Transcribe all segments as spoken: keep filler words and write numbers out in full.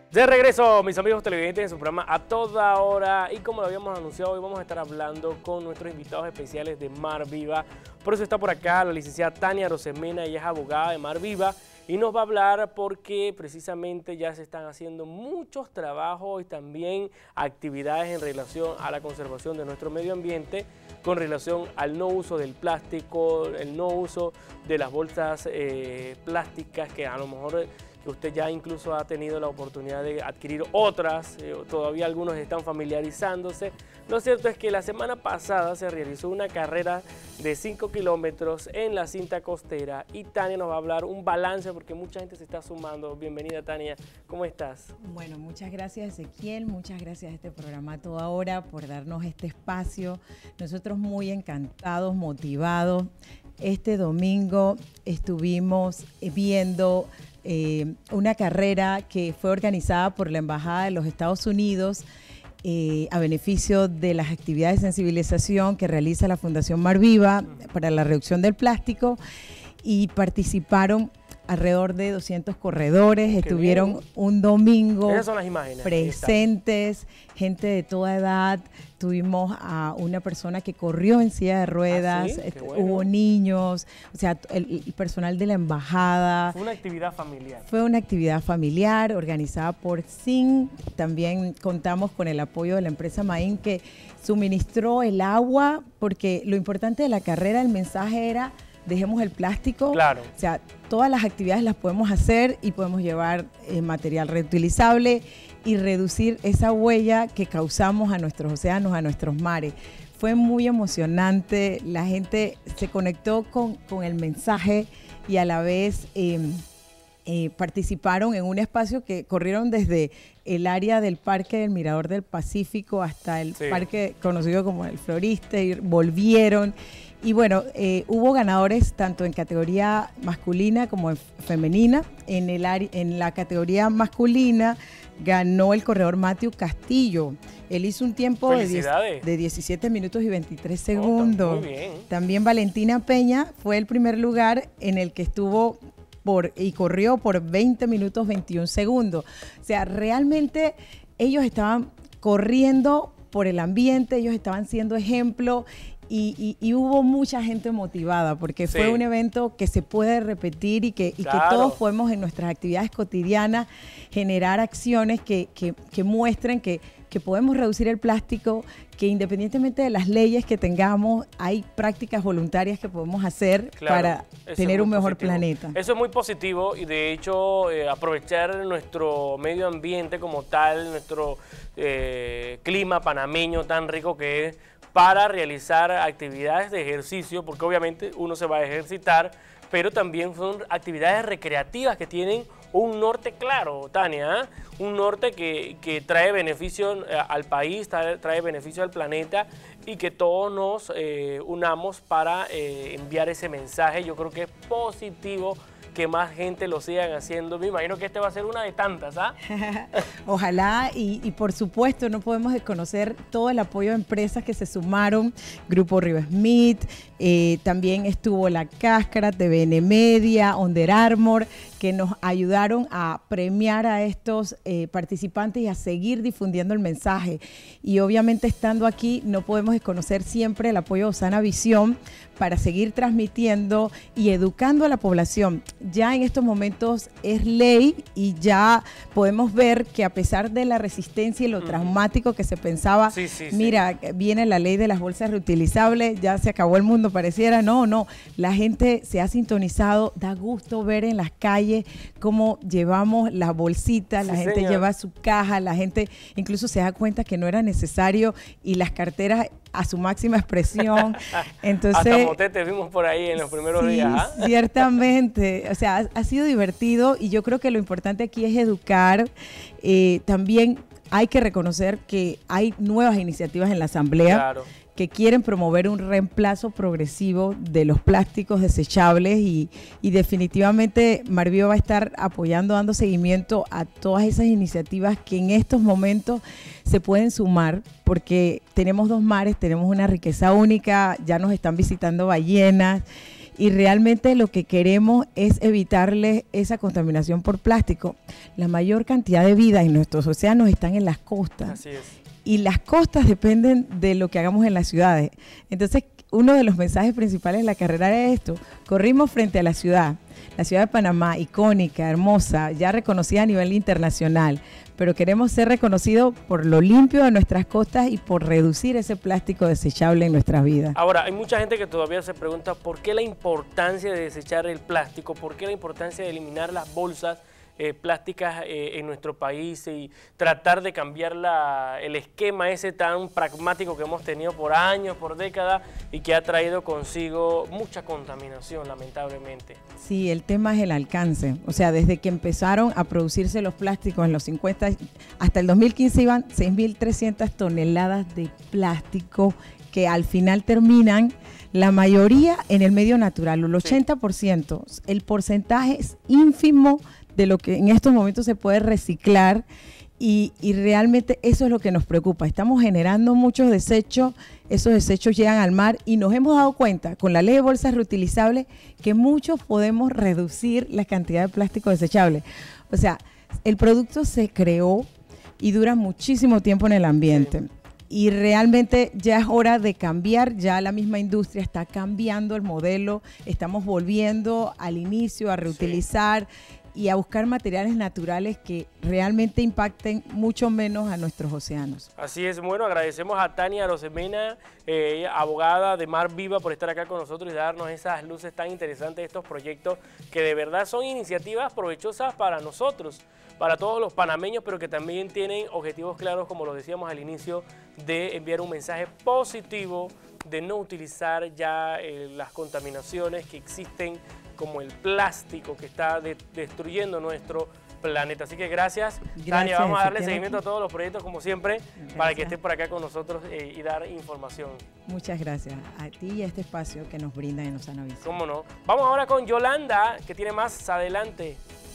De regreso, mis amigos televidentes, en su programa A Toda Hora, y como lo habíamos anunciado, hoy vamos a estar hablando con nuestros invitados especiales de Mar Viva. Por eso está por acá la licenciada Tania Arosemena, ella es abogada de Mar Viva, y nos va a hablar porque precisamente ya se están haciendo muchos trabajos y también actividades en relación a la conservación de nuestro medio ambiente, con relación al no uso del plástico, el no uso de las bolsas eh, plásticas, que a lo mejor que usted ya incluso ha tenido la oportunidad de adquirir otras, eh, todavía algunos están familiarizándose. Lo cierto es que la semana pasada se realizó una carrera de cinco kilómetros en la cinta costera y Tania nos va a hablar un balance porque mucha gente se está sumando. Bienvenida, Tania, ¿cómo estás? Bueno, muchas gracias, Ezequiel, muchas gracias a este programa A Toda Hora por darnos este espacio. Nosotros muy encantados, motivados. Este domingo estuvimos viendo Eh, una carrera que fue organizada por la Embajada de los Estados Unidos eh, a beneficio de las actividades de sensibilización que realiza la Fundación Mar Viva para la reducción del plástico, y participaron alrededor de doscientos corredores. Qué estuvieron bien. Un domingo. Esas son las imágenes presentes, gente de toda edad. Tuvimos a una persona que corrió en silla de ruedas, ¿Ah, sí? este, bueno. Hubo niños, o sea, el, el personal de la embajada. Fue una actividad familiar. Fue una actividad familiar organizada por S I N. También contamos con el apoyo de la empresa Maín, que suministró el agua, porque lo importante de la carrera, el mensaje era: dejemos el plástico. Claro. O sea, todas las actividades las podemos hacer y podemos llevar eh, material reutilizable y reducir esa huella que causamos a nuestros océanos, a nuestros mares. Fue muy emocionante, la gente se conectó con, con el mensaje y a la vez eh, eh, participaron en un espacio que corrieron desde el área del Parque del Mirador del Pacífico hasta el sí. parque conocido como el Florista, y volvieron. Y bueno, eh, hubo ganadores tanto en categoría masculina como en femenina. En, el área, en la categoría masculina ganó el corredor Matthew Castillo. Él hizo un tiempo de, diez, de diecisiete minutos y veintitrés segundos. Oh, muy bien. También Valentina Peña fue el primer lugar en el que estuvo por, y corrió por veinte minutos veintiún segundos. O sea, realmente ellos estaban corriendo por el ambiente, ellos estaban siendo ejemplo. Y, y, y hubo mucha gente motivada porque sí. fue un evento que se puede repetir y que, y claro. que todos podemos en nuestras actividades cotidianas generar acciones que, que, que muestren que, que podemos reducir el plástico, que independientemente de las leyes que tengamos, hay prácticas voluntarias que podemos hacer claro. para Eso tener un mejor positivo. planeta. Eso es muy positivo y de hecho eh, aprovechar nuestro medio ambiente como tal, nuestro eh, clima panameño tan rico que es, para realizar actividades de ejercicio, porque obviamente uno se va a ejercitar, pero también son actividades recreativas que tienen un norte claro, Tania, ¿eh? Un norte que, que trae beneficio al país, trae, trae beneficio al planeta, y que todos nos eh, unamos para eh, enviar ese mensaje. Yo creo que es positivo que más gente lo sigan haciendo. Me imagino que este va a ser una de tantas, ¿ah? Ojalá, y, y por supuesto no podemos desconocer todo el apoyo de empresas que se sumaron, Grupo Riva Smith, eh, también estuvo La Cáscara, T V N Media, Under Armour, que nos ayudaron a premiar a estos eh, participantes y a seguir difundiendo el mensaje. Y obviamente estando aquí no podemos desconocer siempre el apoyo de Osana Visión para seguir transmitiendo y educando a la población. Ya en estos momentos es ley y ya podemos ver que a pesar de la resistencia y lo uh-huh. traumático que se pensaba, sí, sí, mira, sí. viene la ley de las bolsas reutilizables, ya se acabó el mundo, pareciera. No, no, la gente se ha sintonizado, da gusto ver en las calles cómo llevamos las bolsitas, la sí, gente señor. lleva su caja, la gente incluso se da cuenta que no era necesario, y las carteras a su máxima expresión. Entonces, hasta motetes vimos por ahí en los primeros sí, días. ¿Ah? Ciertamente, o sea, ha, ha sido divertido, y yo creo que lo importante aquí es educar. Eh, también hay que reconocer que hay nuevas iniciativas en la Asamblea. Claro. Que quieren promover un reemplazo progresivo de los plásticos desechables, y, y definitivamente Mar Viva va a estar apoyando, dando seguimiento a todas esas iniciativas que en estos momentos se pueden sumar, porque tenemos dos mares, tenemos una riqueza única, ya nos están visitando ballenas, y realmente lo que queremos es evitarle esa contaminación por plástico. La mayor cantidad de vida en nuestros océanos están en las costas. Así es. Y las costas dependen de lo que hagamos en las ciudades. Entonces, uno de los mensajes principales de la carrera era esto: corrimos frente a la ciudad, la ciudad de Panamá, icónica, hermosa, ya reconocida a nivel internacional, pero queremos ser reconocidos por lo limpio de nuestras costas y por reducir ese plástico desechable en nuestras vidas. Ahora, hay mucha gente que todavía se pregunta por qué la importancia de desechar el plástico, por qué la importancia de eliminar las bolsas Eh, plásticas eh, en nuestro país y tratar de cambiar la, el esquema ese tan pragmático que hemos tenido por años, por décadas y que ha traído consigo mucha contaminación, lamentablemente. Sí, el tema es el alcance. O sea, desde que empezaron a producirse los plásticos en los cincuenta, hasta el dos mil quince iban seis mil trescientas toneladas de plástico que al final terminan la mayoría en el medio natural, el ochenta por ciento. Sí. El porcentaje es ínfimo de lo que en estos momentos se puede reciclar y, y realmente eso es lo que nos preocupa. Estamos generando muchos desechos, esos desechos llegan al mar y nos hemos dado cuenta con la ley de bolsas reutilizables que muchos podemos reducir la cantidad de plástico desechable. O sea, el producto se creó y dura muchísimo tiempo en el ambiente. Y realmente ya es hora de cambiar, ya la misma industria está cambiando el modelo, estamos volviendo al inicio a reutilizar sí. y a buscar materiales naturales que realmente impacten mucho menos a nuestros océanos. Así es, bueno, agradecemos a Tania Arosemena, eh, abogada de Mar Viva, por estar acá con nosotros y darnos esas luces tan interesantes de estos proyectos que de verdad son iniciativas provechosas para nosotros, para todos los panameños, pero que también tienen objetivos claros, como lo decíamos al inicio, de enviar un mensaje positivo, de no utilizar ya eh, las contaminaciones que existen, como el plástico que está de, destruyendo nuestro planeta. Así que gracias, gracias Tania. Vamos a darle seguimiento a todos los proyectos, como siempre, gracias. para que estés por acá con nosotros eh, y dar información. Muchas gracias a ti y a este espacio que nos brinda en Osana Visión. ¿Cómo no? Vamos ahora con Yolanda, que tiene más adelante.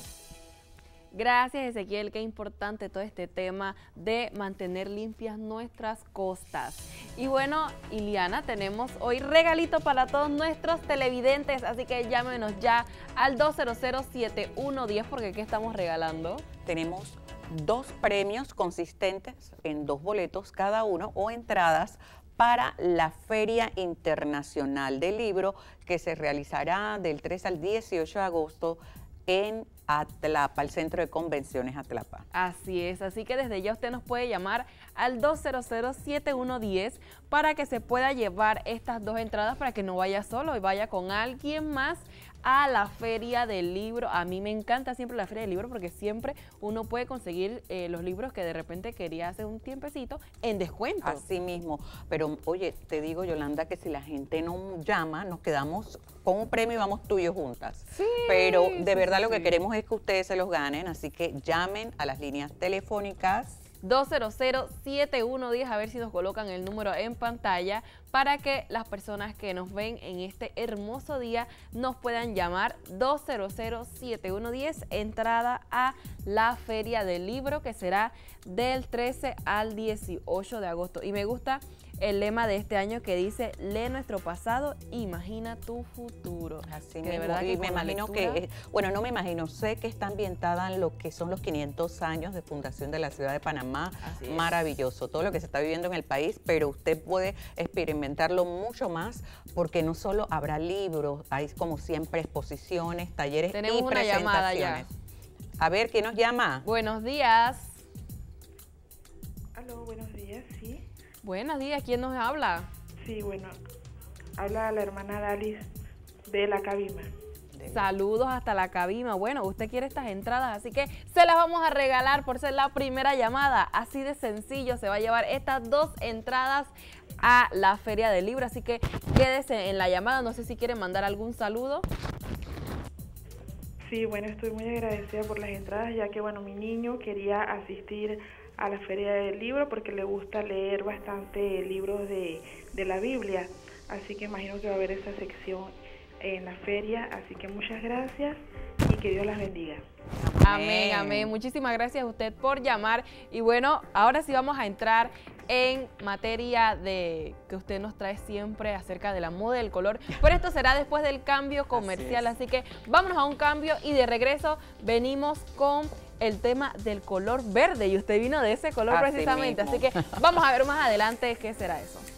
Gracias, Ezequiel, qué importante todo este tema de mantener limpias nuestras costas. Y bueno, Iliana, tenemos hoy regalito para todos nuestros televidentes, así que llámenos ya al dos cero cero, siete uno uno cero, porque ¿qué estamos regalando? Tenemos dos premios consistentes en dos boletos cada uno o entradas para la Feria Internacional del Libro, que se realizará del tres al dieciocho de agosto en Atlapa, el Centro de Convenciones Atlapa. Así es, así que desde ya usted nos puede llamar al dos cero cero, siete uno uno cero para que se pueda llevar estas dos entradas, para que no vaya solo y vaya con alguien más a la Feria del Libro. A mí me encanta siempre la Feria del Libro porque siempre uno puede conseguir eh, los libros que de repente quería hace un tiempecito en descuento. Así mismo, pero oye, te digo, Yolanda, que si la gente no llama, nos quedamos con un premio y vamos tú y yo juntas. Sí, pero de sí, verdad sí, lo que sí. queremos es que ustedes se los ganen, así que llamen a las líneas telefónicas dos cero cero, siete uno uno cero, a ver si nos colocan el número en pantalla para que las personas que nos ven en este hermoso día nos puedan llamar. Dos cero cero, siete uno uno cero, entrada a la Feria del Libro, que será del trece al dieciocho de agosto. Y me gusta el lema de este año que dice: lee nuestro pasado, imagina tu futuro. Así que mismo, de verdad y que me imagino lectura... que, bueno, no me imagino, sé que está ambientada en lo que son los quinientos años de fundación de la ciudad de Panamá. Así es. Maravilloso, todo lo que se está viviendo en el país, pero usted puede experimentarlo mucho más, porque no solo habrá libros, hay como siempre exposiciones, talleres Tenemos y una llamada presentaciones. ya. A ver, ¿quién nos llama? Buenos días. Aló, buenos días, sí. Buenos días, ¿quién nos habla? Sí, bueno, habla la hermana Dalis de La Cabima. Saludos hasta La Cabima. Bueno, usted quiere estas entradas, así que se las vamos a regalar por ser la primera llamada. Así de sencillo, se va a llevar estas dos entradas a la Feria del Libro, así que quédese en la llamada. No sé si quiere mandar algún saludo. Sí, bueno, estoy muy agradecida por las entradas, ya que, bueno, mi niño quería asistir a la Feria del Libro porque le gusta leer bastante libros de, de la Biblia, así que imagino que va a haber esa sección en la feria, así que muchas gracias y que Dios las bendiga. Amén, amén. Muchísimas gracias a usted por llamar. Y bueno, ahora sí vamos a entrar en materia de que usted nos trae siempre acerca de la moda y el color. Pero esto será después del cambio comercial, así, así que vámonos a un cambio y de regreso venimos con el tema del color verde y usted vino de ese color así precisamente, mismo. Así que vamos a ver más adelante qué será eso.